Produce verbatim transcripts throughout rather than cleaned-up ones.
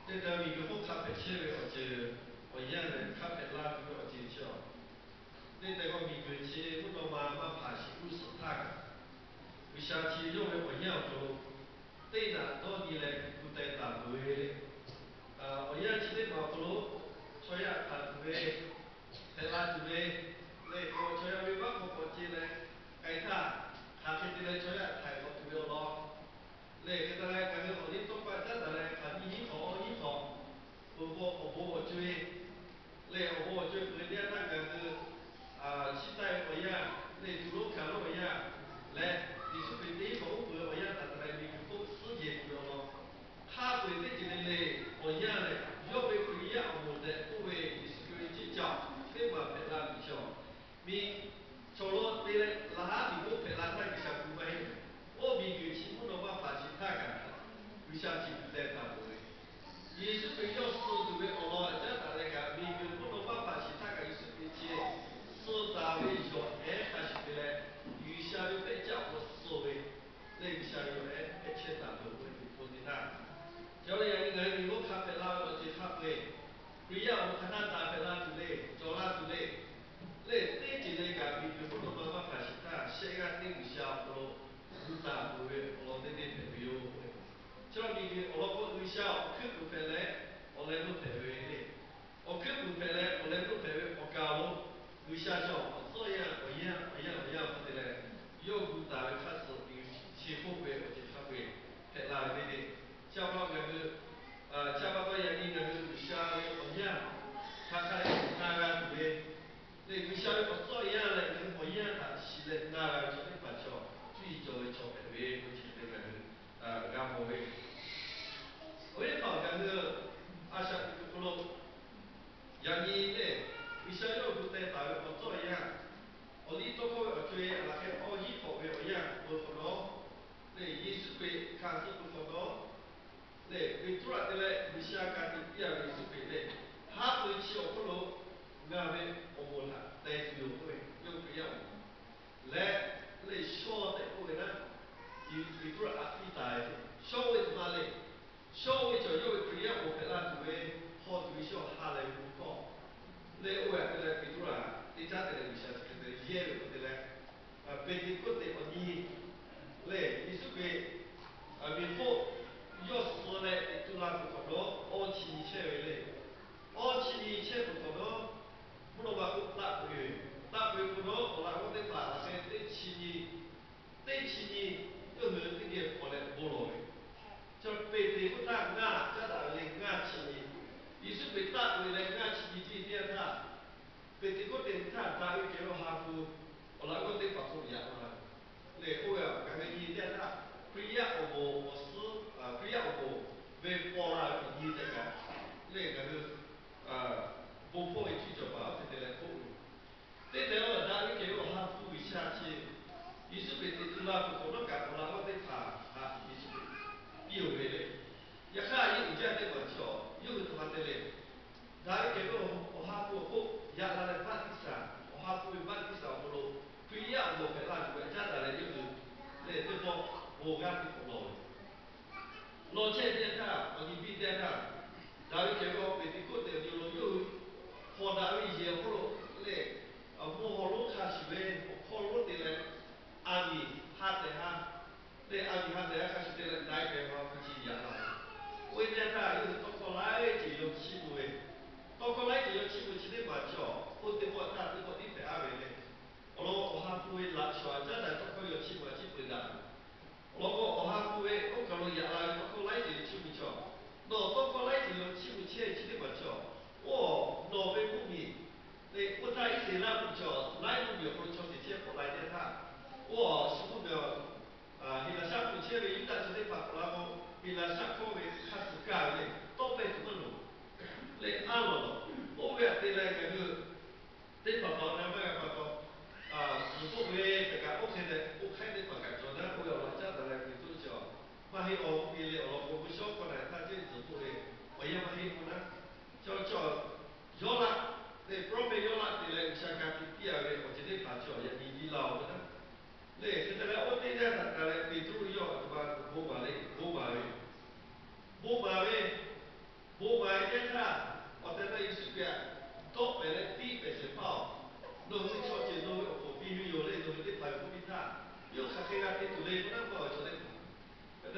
这个米个好咖啡车的，或者我一样的咖啡拉这个或者叫，这个米个车不多嘛嘛爬是五十塔个，为啥去用的我一样做，对呢，到底嘞不带打不会的，啊，我一样去的马不罗，所以啊，打不会，带拉不会，嘞，我所以为what我过去嘞，该他，他去的嘞，所以啊，太过不要咯。嘞，佢哋咧，咁樣我啲東北真係咧，近依可依可，我我我我追，嘞我我追佢啲那個是啊，期待我呀，嘞主路看到我呀，嘞，你是佢啲好佢我呀，但係咧，你個世界不要咯，他佢啲嘅咧，我呀咧，要俾佢呀，我哋不為你是佢去教，對嘛？別啦，唔錯，你除了對咧，那下你不別啦，那個小姑妹。我比佢起不能把爬起太干，为啥起不在大不位？也是被要说这位哦咯，这大家讲，比佢不能把爬起太干，也是被切，说大位说，哎，还是的嘞，余下有被叫我所谓，那个下有哎，哎切大不会不的那，叫你人家你我咖啡拉我去咖啡，不要我看他打啡拉之类，做拉之类。咧，呢一类嘅比佢不能慢慢爬起他，谁个顶下不咯？不打不会，我哋啲朋友会。就比佢我攞個小，佢不陪咧，我嚟不陪佢咧。我佢不陪咧，我嚟不陪佢，我教咯。佢下叫我这样，我一样，我一样，我一样，我哋咧，又不打佢開始，佢起後悔，我就他會陪拉佢哋。叫我個個，呃，叫我個人哋個個下我一樣，他開那個對。对，不晓得我做一样嘞，跟我一样他是嘞，那来做的不错，最做的做的为，我觉得个是呃，然后为，我也讲个是阿啥个不咯，杨你嘞，不晓得不在大学我做一样，我哩多个我追那个我一口为我一样，我可能，对，也是会看是不可能。对，为主要的嘞，不想干的第二个是为嘞，他会去我不咯，俺们我不他，但是有会有不一样，来来小的不会呢，有有主要阿比大的，小的怎么嘞？小的就因为不一样，我陪他就会好对象下来不高，来我也来比如啦，你家的人想是的也有的嘞，啊，别的国的我你，来你是会。啊，民国要说呢，就那不可能，二七年前为嘞，二七年前不可能，不能把我拉回去，拉回不能，我拉我得把那个对七年，对七年又是这个过来不落的，就北地不打俺，加大的俺七年，于是被打回来俺七年这点他，北地国点他打回给我哈夫，我拉我得把手压了，来我要刚刚一点他。不一样，我我是啊，不一样我为报了你这个那个是啊，不破一句就把这个来破。这等我打你给我哈付一下去，于是被这拉不可能干不了，我得查啊，于是有为的，也看有这样的玩笑，有他妈的嘞，打你给我我哈付不，也拿来办的啥，我哈付办的啥不咯，不一样我给拉就家的嘞就是，那这方我干的不咯。老千点他，我你比点他，然后结果被你过得就了又，好大的一些不咯嘞，啊，不好路卡是呗，好路的嘞，阿米哈的哈，对阿米哈的哈是的嘞，那边话不起呀啦，为点他又是到过来就有起步诶，到过来就有起步起的嘛叫，我的我他的我的在阿边嘞，我咯我哈不会拉小，真的到过有起步起步的。我个我哈不会，我可能也来多过来就去不着，那多过来就有去不起去的不着，我老被不明，那我在一些来不着，来不了我就是些不来的他，我是不了，啊，你那下不起的，一旦是的把不拉我，你那下课的开始干的，都被怎么弄，来按了了，我为了来个个，对爸爸那边爸爸。啊，是不为这个 OK 的 OK 的把感觉呢，我要来家的来给做小，嘛黑哦，别了哦，我不晓过来，他这是不为，我也嘛黑不呢，叫叫要啦，那 proper 要啦，的来下个第二个，我今天把叫也你你老的呢，那现在来我这边的来给做要对吧？不买的，不买的，不买的，不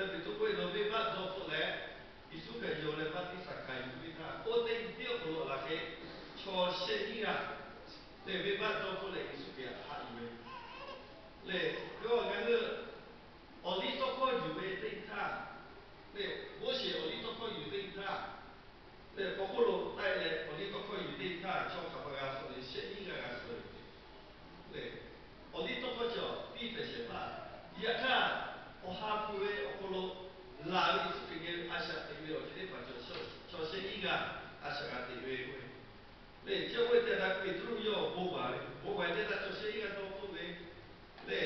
tapi tu kau itu bebas dua puluh leh, isu kerja oleh mati sakai kita. Kau teh dia kalau lagi, cor sehingga, le bebas dua puluh leh isu dia hak ini. Le, kau kan le, oli tu kau juga teh ta, le,我是oli tu kau juga teh ta. le popolo tai le oli to ko yudi ta cho ka ba so le she yi ga so le oli to ko jo pi pe she pa ya ka o ha pu e o polo la ri su ke ge a sha te le o te pa jo so cho she yi ga a sha ga te we we le che we te da pe tru yo bo ba le bo ba te da cho she yi ga to pu we le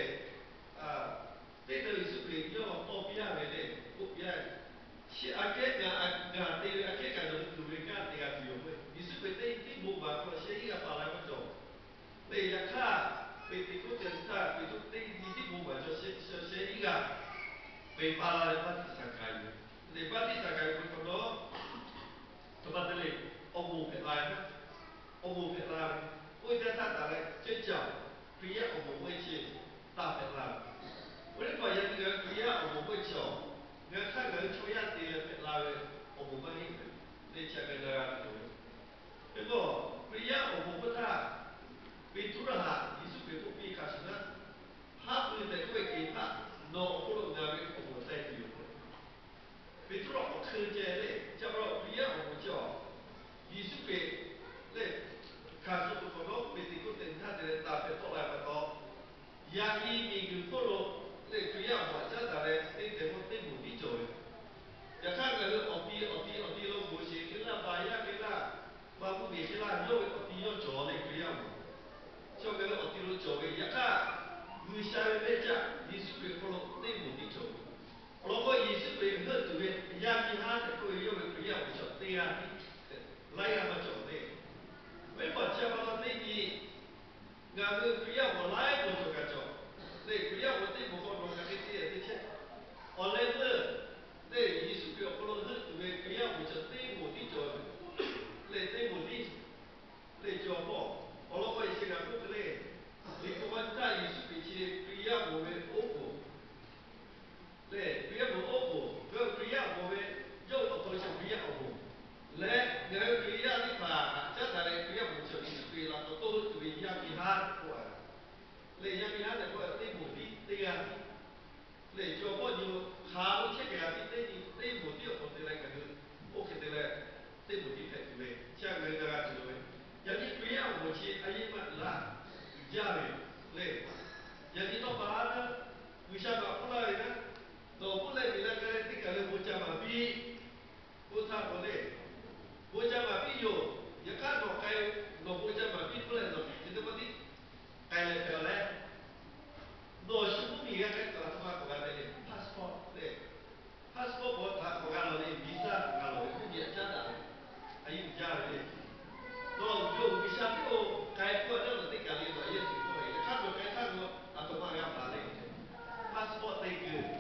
a te te su ke yo to pi a we le o pi a si ake ga ga te ake ga do tu we ga te ga ti yo we isu pe te ti bo ba ko se i ga pa la ko jo le ya ka pe ti ko te ta pe tu te ni ti bo ba jo se se se i ga pe pa la le pa ti sa ka yo le pa ti sa ka yo ko do to pa te le o bo pe la na o bo pe la o te ta ta le che ja pri ya o bo we che ta pe la我哋個人嘅佢一我冇會做，我睇佢做一啲嘅鬧嘅，我冇乜興趣，你請佢哋嚟做。不過佢一我冇乜他，佢做咗下，意思佢都比較少啦。他佢哋佢其他，攞可能嘅我冇睇住。佢做咗我看見咧，就話佢一我冇做，意思佢咧，假設佢講佢哋嗰陣他哋搭配過來唔到。ya i mi gu polo le kriya wa cha da le te te mo te mu di jo ya ka ga le o pi o pi o pi lo go shi ki la ba ya ki la ba bu bi ki la yo o pi yo jo le kriya mo so ga le o pi lo jo ge ya ka gu sha le le cha yi su ge polo te mu di jo lo ko yi su ge he tu ge ya mi ha te ko yo ge kriya mo jo te ya ni la ya ma jo le we pa cha ba lo te ni nga ngu kriya mo lai mo jo ka jo le kriya mo te mo ko no ka ke te te che o le le le yi su ke o lo le tu ge kriya mo jo te mo di jo le te mo di le jo po o lo ko yi se ga ku le le ko wa ta yi su ke che kriya mo me o ko le kriya mo o ko ge kriya mo me yo o to che kriya o ko le nga kriya ni pa cha da le kriya mo jo yi su ke la to to tu ge ya mi ha ko le ya mi ha de ko te mo di te ga le jo po ni ha lo che ga ti te ni te mo di o te la ka o ke te la te mo di pe tu le cha ge ga ga tu le ya ni kriya mo chi a yi ma la ja le le ya ni to pa na wi sha ba pu la le na do pu le mi la ka le ti ka le mo cha ma bi ko tha ko le mo cha ma bi yo ya ka no kai no mo cha ma bi pu le no ti te pa ti kai le pe le no shi bu mi ga ka ta ma ko ga le passport le passport ko ta ko ga lo le visa ko ga lo le ku ya cha da ai yu ja le no yo mi sha ti o kai ko na no ti ka le no ye ti ko ya ka no kai ta no a to ma ga pa le passport te ge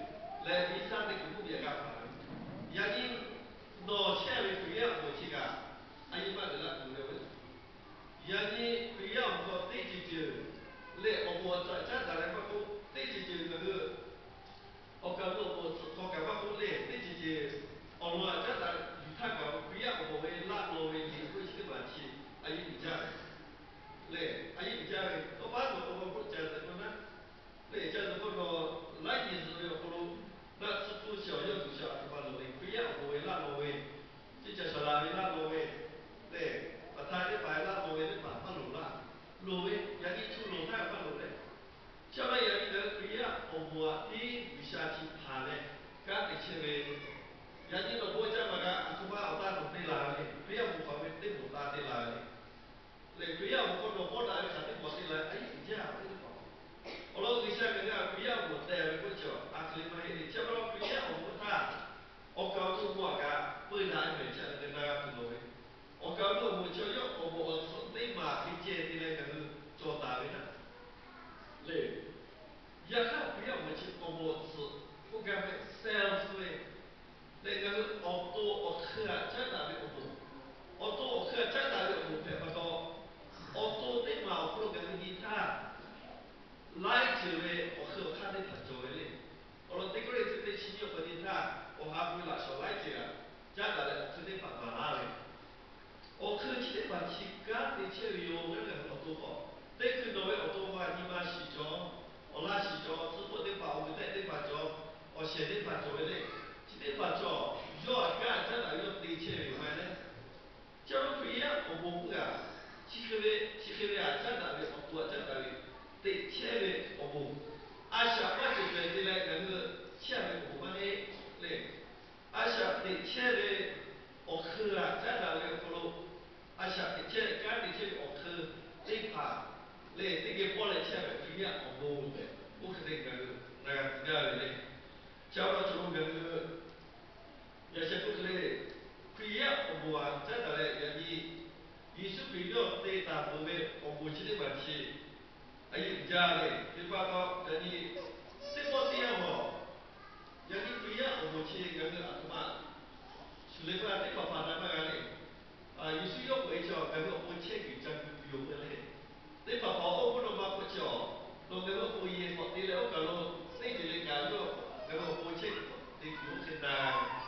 科技的把其干的切有那个好多好，那个那位好多话你妈洗脚，我拉洗脚，直播的把我带的把脚，我写的把脚的，这的把脚要干这哪要对切有买呢？假如不一样，我不干，其实嘞，其实嘞啊，这哪位我多这哪位，对切嘞我不，啊下班就对的嘞那个切嘞我不嘞嘞。阿想的切的学科啊，在哪里不咯？阿想的切干的切学科，你怕嘞这个包来切的不一样，我不的，不可能个那个这样的嘞。假如就那个，要是不可能，不一样我不啊，在哪里人家，艺术比较对大部分我不去的问题，还有家嘞，你把到人家，这包这样哦。yang ni pria omoche yang ni atma sulepa te papa na magale a yisu yo ko echo ga go omoche ki jang yo le te papa o ko no ma ko cho no ga go oye ko te le o ka lo te de le ga yo ga go omoche te yo ke na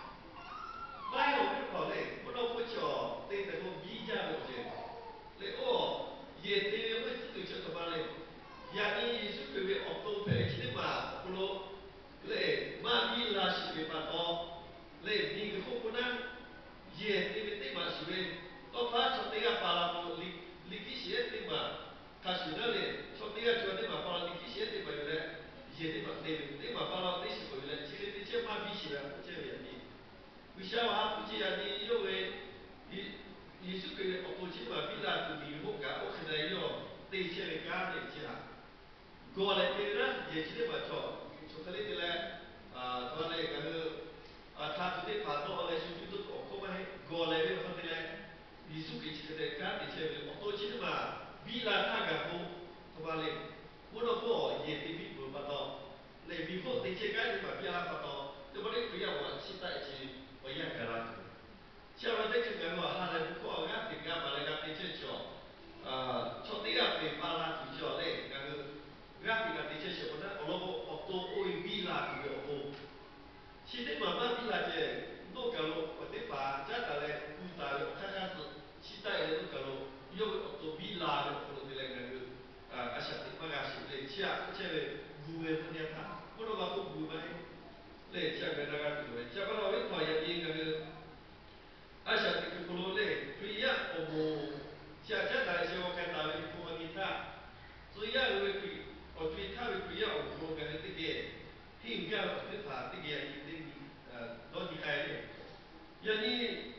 mai o ko ko le ko no ko cho te de go bi ja lo je le o ye te yo ko ti cho to ba le ya ni yisu ko we o to pe chi ma ko lo le ma mi la shi be pa to le mi ke ko na ye te be te ma shi be to pa cho te ga pa la mo li li ki shi te ma ka shi na le cho te ga cho te ma pa la li ki shi te ba yo le ye te ma te te ma pa la te shi ko yo le chi le te che ma bi shi la ko che ye ni wi sha wa ku chi ya ni yo we yi yi su ke o to chi ma bi la tu mi ho ga o ke da yo te che le ga ne chi la go le te ra ye chi le ma cho cho ka le te le a to le ga le a ta tu te pa to le su tu tu ko ma he go le be ko te le yi su ke chi le ga te che le o to chi ma bi la ta ga ko to ba le mo no ko ye te bi ko pa to le bi ko te che ga ni ma bi la pa to to ba le ku ya wa chi ta chi o ya ga la cha ba te che ga wa ha le ko ga te ga ba le ga te che cho a cho te ga pe pa la tu cho le ga Grazie a te c'è una ologo otto o i bila che ho. Ci te mamma bila che no calo o te fa già dalle puta o cacato ci dai le no calo io otto bila che quello delle grandi a a sa te magari le cia c'è le due ne ta. Quello va con due le cia che ragazzi due. Cia però io poi a dire che a sa te quello le pria o mo cia già dalle se o che dalle comunità. So ya le qui o tui ta we kui ya o ko ga te ge hin ga o te pa te ge ni te ni do ni kai le ya ni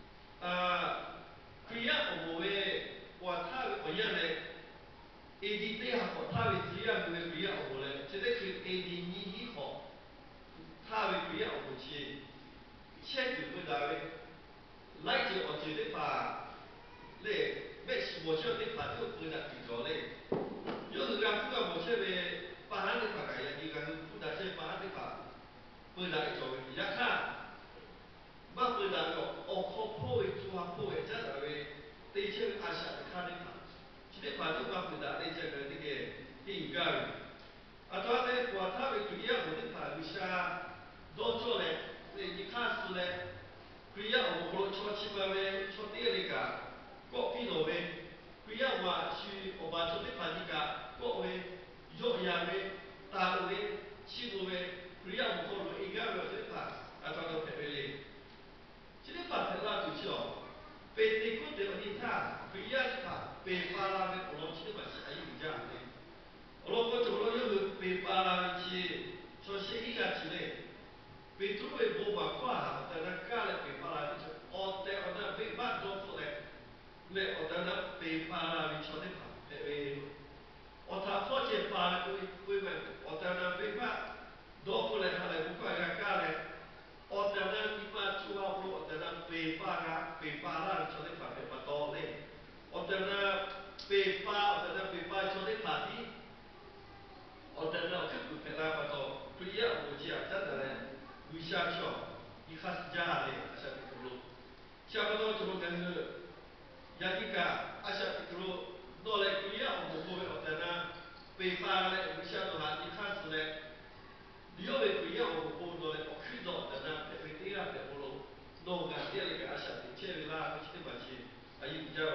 a kui ya o mo we wa ta we o ya le e di te ha ko ta we ti ya we kui ya o mo le che te ki e di ni hi ho ta we kui ya o mo chi che tu we da we lai je o che te pa le me shi mo che te pa tu pu da ki jo le yo是讲不管我这边把他的法改呀，你讲不打这把他的法，不打一种你要看，嘛不打个哦靠破位做下破位，这哪位对这阿下的看的法，这个法就嘛不打的这个这个应该，啊，他呢我他们主要我的法律下多做嘞，你看书嘞，主要我们说起码呗，说第二个，国比罗呗。不要话去我把这边把你个各位肉呀呗，大位、七位，不要我可能一个月这把啊抓到排位嘞，这个把排拉出去哦，被对过的你看，不要把被发拉的我们这个把是还有这样的，我们过走了又是被发拉的去，说是一个之类，被周围不把挂，在那干了被发拉的就，哦，在我那被把做出来。le o dana pe para vi chode pa pe ve o ta fo che para ku ku me o dana pe pa do fu le hale ku pa ga ka le o dana ni ma chu a pro o dana pe pa ga pe para vi chode pa pe pa to le o dana pe pa o dana pe pa chode pa ti o dana o ku pe la pa to ku ya o ji a ta da le wi sha cho i khas ja le a sha pe ku lo sha pa to chu ga ne Jadika asya tikro dole kuya o mo o tana pe pa le misha to ha ni khas le dio be kuya o mo dole o khido tana pe pe tira pe polo no ga dia le asya ti che la ko chi te ba chi ayi ja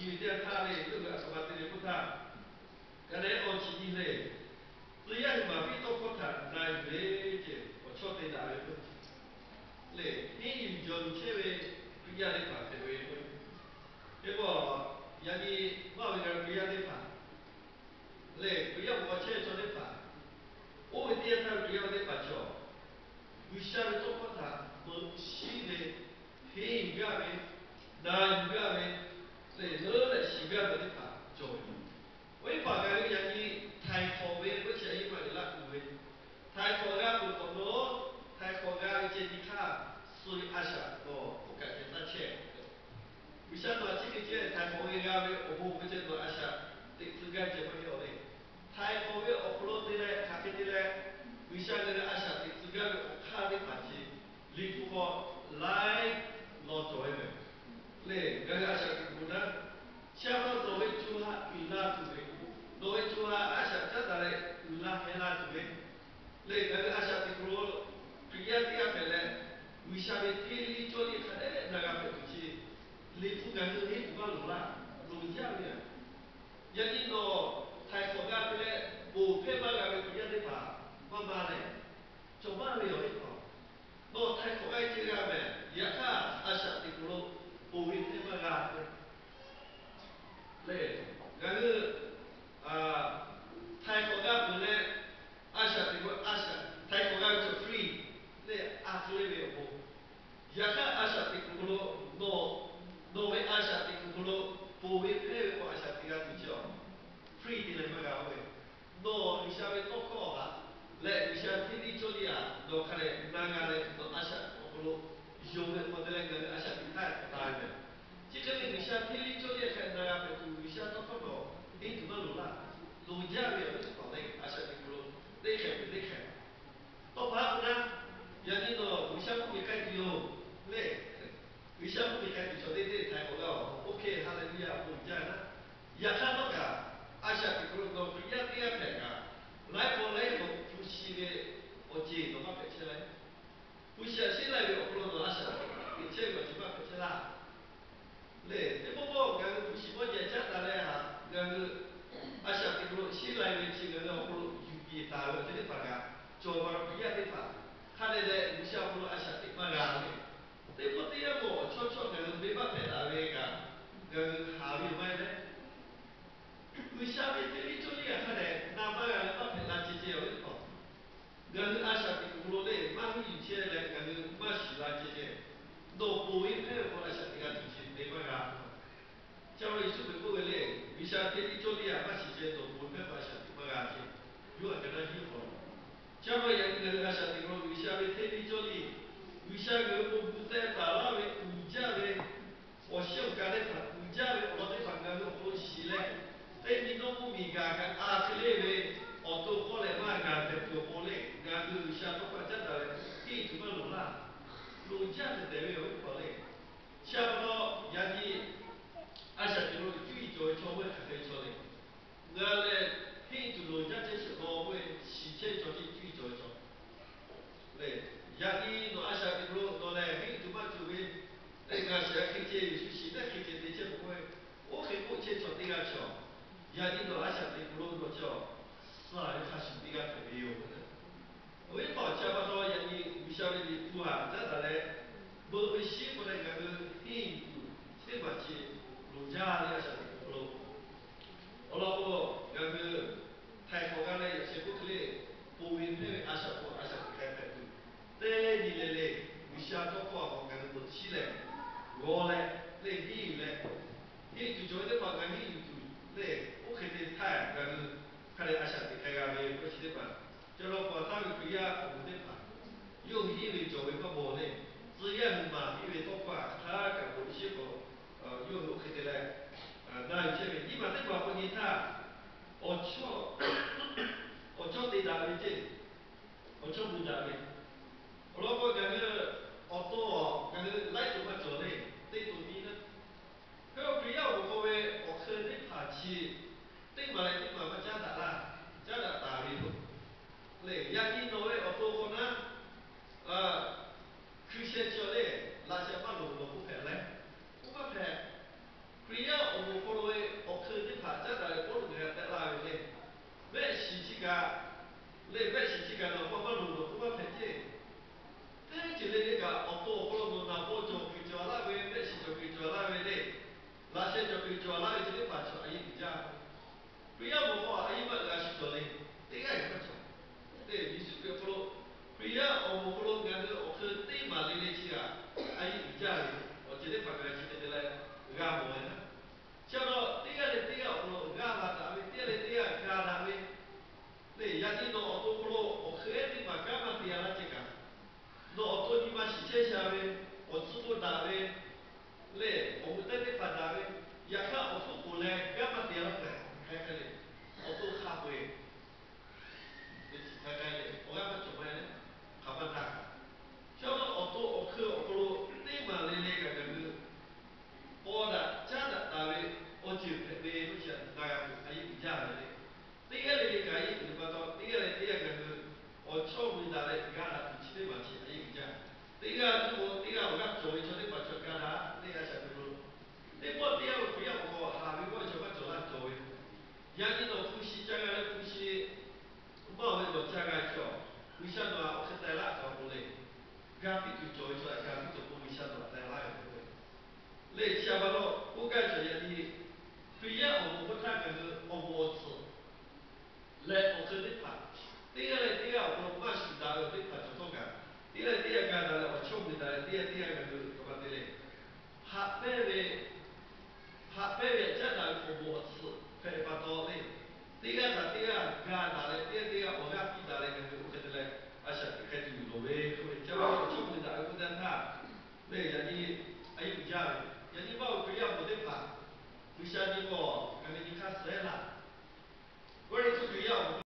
有点他嘞，这个什么这里不他，刚才我提的嘞，只要是马屁都不谈，那越的我确定哪个问题。嘞，你有用这位不要的法这位会，结果人家我们个不要的法，嘞不要我切做的法，我们第二趟不要的法叫，为啥子都不谈？我西的，黑不要的，南不要的，嘞哪来西不要的法做？为法个人家太口味，不是因为拉口味，太口味不同咯，太口味有些地方。所以阿啥哦，不感觉那切。为啥么这个节太口味个为我不不觉得阿啥，这自个节不了嘞。太口味我不落地嘞，咖啡的嘞，为啥个阿啥这自个我看的把起，你不过来老做一个，嘞，个阿啥个不能，下到作为主哈，伊拉作为，作为主哈阿啥这得嘞，伊拉伊拉作为，嘞个阿啥个不落，不要的阿个嘞。为啥么天里做的看哎那个不是，你不干就你不干路啦，路家的，人家喏，太国家的嘞，不配把个不要的法，慢慢嘞，做慢了有一个，喏太国家这个咩，也看阿啥的不咯，不会配把个，嘞，那个啊，太国家不嘞，阿啥的不阿啥，太国家就 free，嘞阿弗里没有。Jaka asya tikulo no no we asya tikulo po we pe ko asya tiga tujo free di le maga we no isya we to ko ha le isya tidi chodia no kare naga le no asya tikulo yo we mo de le ga asya tiga ta me jika le isya tidi chodia ka naga pe tu isya to ko no in tu ma lu la lu ja we ko le asya tikulo de khe de khe to ba na yani no isya ko me kai dio嘞，为什么你看你说的这台报告 ？OK， 哈利路亚，不一样呢。也看到个，阿下的可能都不一样，第二天个，来过来过不是的，我接都把拍起来，不是现在的可能都阿下，你这个就把拍起来。嘞，你不过个不是我也讲的嘞哈，个阿下的可能新来的这个可能有别大了，这里发个，做法不一样的法，看来嘞，不像可能阿下的嘛个嘞。แต่พอที่เราบอกชดชดกันไม่บ้าแผ่นอะไรกันกันหาวิวไม่เลยวิชาวิทยาจุลีอะค่ะเนี่ยน้ำมันกันบ้าแผ่นละเจียวอีกต่อกันอาชาติกุโลเล่มาไม่อยู่เชื่อเลยกันมาสิละเจียวโดปุยเพื่อคนอาชาติกันจุดสิ้นไม่มากันเจ้าวิสุทธิ์ก็เล่วิชาวิทยาจุลีอะมาสิเจโดปุยเพื่ออาชาติมากันเจียวอยู่กันนั่นที่คนเจ้าว่าอย่างกันอาชาติกุโลวิชาวิทยาจุลี为啥个我不在大拉的物价的，我想干的法物价的我的法干个好些嘞，但你都不明白个阿克嘞喂，我都过来嘛干的就过来，干个为啥都发展到嘞，地怎么路啦？路价的单位会过来，差不多人家阿啥地方最早超过还可以超嘞，我嘞黑土路价就是老贵，四千超是最早超。对，jadi no asya di bro no le mi tu ma tu we le ga sya ki che yu shi na ki che de che ko o ke ko che cho de ga cho jadi no asya di bro no cho sa le ka shi de ga pe yo o ye pa cha ba do yani mi sha le di tu ha da da le bo we shi ko le ga ge hi tu che ba che lo ja le asya di bro o lo bo ga ge tai ko ga le che ko kle bo we pe asya ko asya ki ka pe tu对你嘞嘞，为啥做过好干不起来？我嘞，嘞你嘞，你就做的话，干你就嘞，我肯定太干个，看来阿啥的开个没，不是的吧？ 罗俺个我去对嘛来来去啊，哎比较的，我觉得把个去的来俺不呢。叫到第二个第二个俺嘛单位，第二个第二个单位，对，伢子弄好多个罗，我去的嘛干嘛第二个这个，弄好多你嘛是这下面，我支付单位，嘞，我们在这发单位，也看我付过来，干嘛第二个开开的，我都卡会。开开的，我干嘛做咩呢？卡巴达，叫到我都我去我罗对嘛来来个个个，我的家的单位，我就配备不起，那样还有比较的嘞。第二类的个伊就把到第二类第二个个，我처음에单位干了比起来嘛起还有比较。第二我第二我干做一做的把做干了，第二啥个罗，你我第二个不要我下面我就把做烂做的，伢子都呼吸，加个来呼吸。我们做这个叫，为啥子我去带拉做不嘞？咖啡就做出来，咖啡就不为啥子带拉个不嘞？你下班了，我感觉也的，虽然我们不看个是我我吃，来我去的怕，第二嘞第二我马上打个对怕就做干，第二第二干了我처음에打，第二第二个是干嘛的嘞？哈白的，哈白的这个我我吃，可以把到嘞。第二个第二干打嘞，第二第二我干比打嘞个是我觉得嘞，而且开始有路呗，所以这个我처음에打我在他，对，人家哎有家的，人家把我可以要不得怕，为啥你我，感觉你看谁啦？我这就要。